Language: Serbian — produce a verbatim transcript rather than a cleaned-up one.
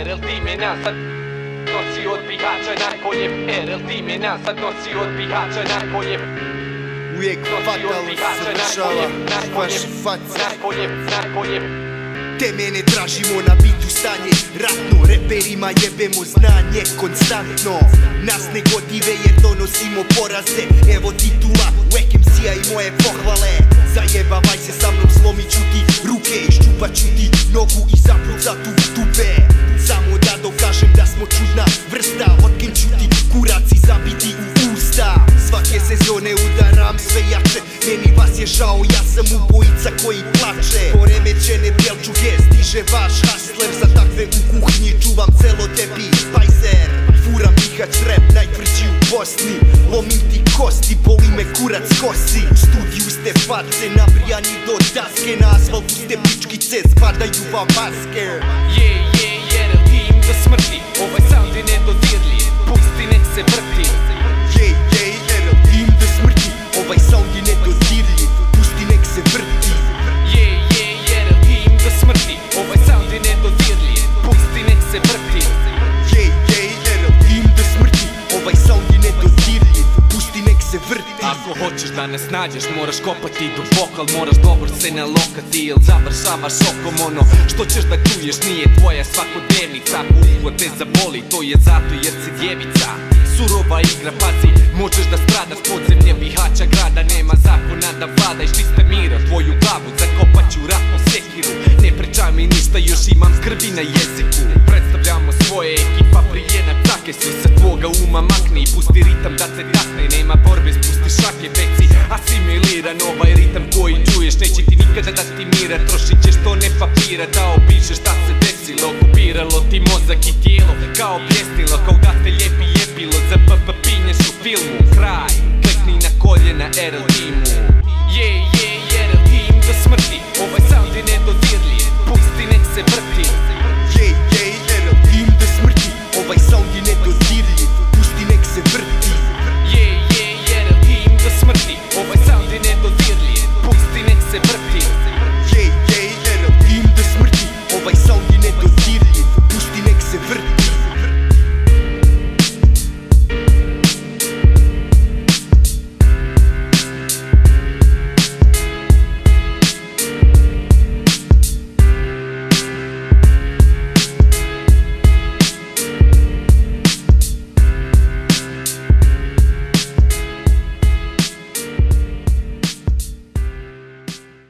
R L Team je nazad nosi od Bihaća najbolje. R L Team je nazad nosi od Bihaća najbolje. Uvijek fatalno završava vaše face. Najbolje, najbolje. Te mene tražimo na bitu stanje ratno, reperima jebemo znanje konstantno. Nas ne gotive jer donosimo poraze. Evo titula u E K M C-a i moje pohvale. Zajebavaj se sa mnom, slomit ću ti ruke, iščupat ću ti nogu i zaplucat u dupe. Samo da dokažem da smo čudna vrsta, otkin ću ti kurac i zabiti u usta. Svake sezone udaram sve jače, meni vas je žao, ja sam ubojica koji plače. Poremećene pjelčuge stiže vaš hustler, za takve u kuhnji čuvam celo tebi bajzer. Furam Bihać rap, najtvrđi u Bosni, lomim ti kosti, boli me kurac kosi. U studiju ste face, nabrijani do daske, na asfaltu ste pičkice, spadaju vam maske. Je, je, R L Team do smrti, ovaj sound je nedodirljiv, pusti nek se vrti. Je, je, R L Team do smrti, ovaj sound je nedodirljiv, pusti nek se vrti. Je, je, R L Team do smrti, ovaj sound je nedodirljiv, pusti nek se vrti. Je, je, R L Team do smrti, ovaj sound je nedodirljiv, pusti nek se vrti. Ako hoćeš da nas nađeš moraš kopati duboko, al moraš dobro se nalokati, jel završavaš okom ono što ćeš da čuješ nije tvoja svakodnevnica. Ako uho te zaboli to je zato jer si djevica. Surova igra, pazi, možeš da stradaš, podzemlje Bihaća grada, nema zakona da vladaš, liste mira, tvoju glavu zakopat ću ratnu sekiru. Ne pričaj mi ništa, još imam krvi na jeziku. Predstavljamo svoje, ekipa prije na take, svi sa tvoga uma makni i pusti ritam da se takne. Nema borbe, spusti šake, veci asimiliran ovaj ritam koji čuješ, neće ti nikada da ti mira. Trošit ćeš to ne papira da opišeš šta se desilo, okupiralo ti mozak i tijelo kao pjesnilo, kao da te lijepi jebilo, za p p pinješ u filmu. Kraj, klekni na koljena R L Teamu. Yeah,